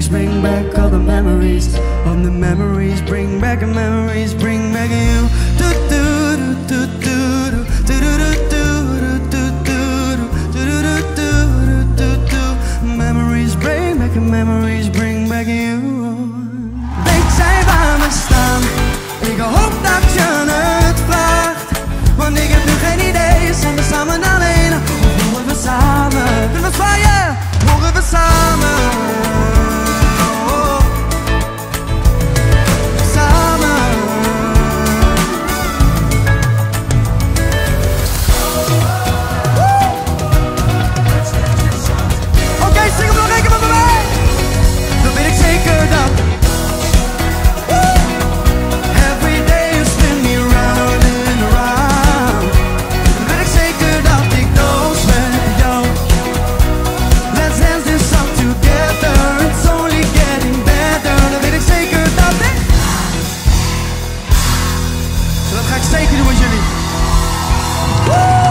memories, bring back all the memories. All the memories, bring back the memories, bring back you. Do do do do do do do do do do. Memories, bring back the memories, bring back you. Weet jij waar we staan? Ik hoop dat je het vraagt, want ik heb nu geen idee. Zijn we samen alleen of horen we samen? Kunnen we zwaaien? Horen we samen? Zeker doen met jullie. Woo!